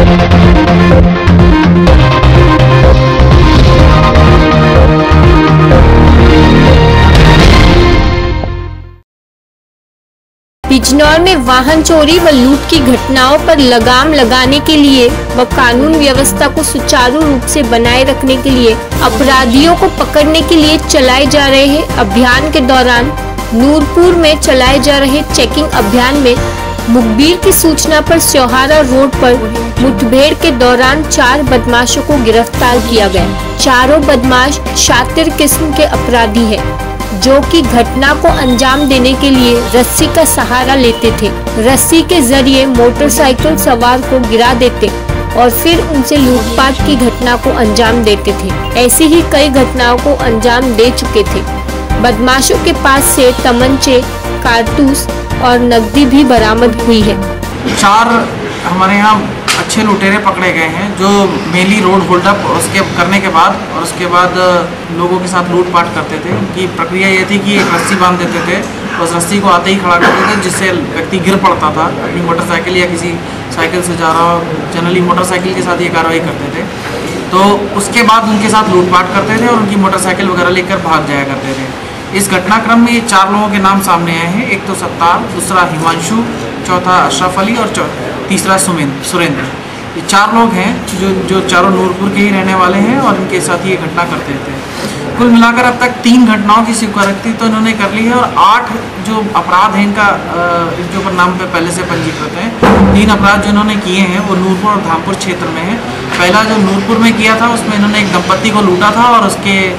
बिजनौर में वाहन चोरी व लूट की घटनाओं पर लगाम लगाने के लिए व कानून व्यवस्था को सुचारू रूप से बनाए रखने के लिए अपराधियों को पकड़ने के लिए चलाए जा रहे अभियान के दौरान नूरपुर में चलाए जा रहे चेकिंग अभियान में मुखबिर की सूचना पर स्योहारा रोड पर मुठभेड़ के दौरान 4 बदमाशों को गिरफ्तार किया गया। चारों बदमाश शातिर किस्म के अपराधी हैं, जो कि घटना को अंजाम देने के लिए रस्सी का सहारा लेते थे। रस्सी के जरिए मोटरसाइकिल सवार को गिरा देते और फिर उनसे लूटपाट की घटना को अंजाम देते थे। ऐसी ही कई घटनाओं को अंजाम दे चुके थे। बदमाशों के पास से तमंचे, कारतूस और नकदी भी बरामद हुई है। 4 हमारे यहाँ अच्छे लुटेरे पकड़े गए हैं, जो मेनली रोड होल्ड अप उसके करने के बाद लोगों के साथ लूटपाट करते थे। कि प्रक्रिया ये थी कि एक रस्सी बांध देते थे, उस रस्सी को आते ही खड़ा करते थे, जिससे व्यक्ति गिर पड़ता था अपनी मोटरसाइकिल या किसी साइकिल से जा रहा हो। जनरली मोटरसाइकिल के साथ ये कार्रवाई करते थे। तो उसके बाद उनके साथ लूटपाट करते थे और उनकी मोटरसाइकिल वगैरह लेकर भाग जाया करते थे। इस घटनाक्रम में ये 4 लोगों के नाम सामने आए हैं। एक तो सत्तार, दूसरा हिमांशु, चौथा अशरफ अली और तीसरा सुरेंद्र। ये 4 लोग हैं जो चारों नूरपुर के ही रहने वाले हैं और इनके साथ ये घटना करते थे। कुल मिलाकर अब तक 3 घटनाओं की स्वीकारोक्ति तो इन्होंने कर ली है और 8 जो अपराध हैं इनके ऊपर नाम पे पहले से पंजीकृत हैं। 3 अपराध जो इन्होंने किए हैं वो नूरपुर और धामपुर क्षेत्र में है। पहला जो नूरपुर में किया था उसमें इन्होंने एक दंपत्ति को लूटा था और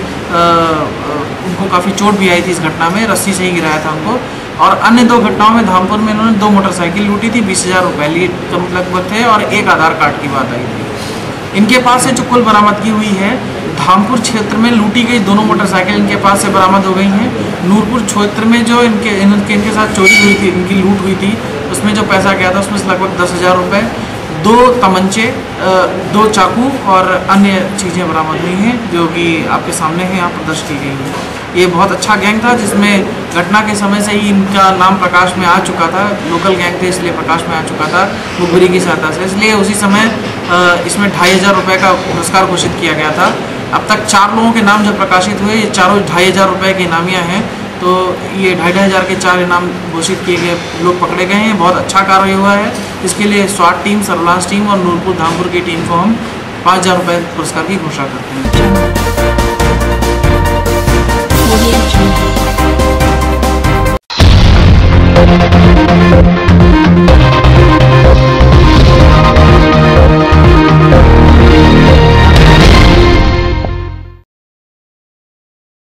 उनको काफ़ी चोट भी आई थी। इस घटना में रस्सी से ही गिराया था उनको। और अन्य 2 घटनाओं में धामपुर में इन्होंने 2 मोटरसाइकिल लूटी थी, 20,000 रुपये लीड लगभग थे और 1 आधार कार्ड की बात आई थी। इनके पास से जो कुल बरामदगी हुई है, धामपुर क्षेत्र में लूटी गई 2 मोटरसाइकिल इनके पास से बरामद हो गई हैं। नूरपुर क्षेत्र में जो इनके साथ चोरी हुई थी, इनकी लूट हुई थी, उसमें जो पैसा गया था उसमें से लगभग 10,000 रुपये, 2 तमंचे, 2 चाकू और अन्य चीज़ें बरामद हुई हैं, जो कि आपके सामने हैं, यहाँ प्रदर्शित की गई है। ये बहुत अच्छा गैंग था, जिसमें घटना के समय से ही इनका नाम प्रकाश में आ चुका था। लोकल गैंग थे इसलिए प्रकाश में आ चुका था मुखबिरी की सहायता से। इसलिए उसी समय इसमें 2,500 रुपये का पुरस्कार घोषित किया गया था। अब तक 4 लोगों के नाम जब प्रकाशित हुए, ये चारों 2,500 रुपये के इनामिया हैं। तो ये 2,500 के 4 इनाम घोषित किए गए, लोग पकड़े गए हैं। बहुत अच्छा कार्रवाई हुआ है। इसके लिए स्वाट टीम, सर्विलांस टीम और नूरपुर धामपुर की टीम को हम 5,000 रुपये पुरस्कार की घोषणा करते हैं।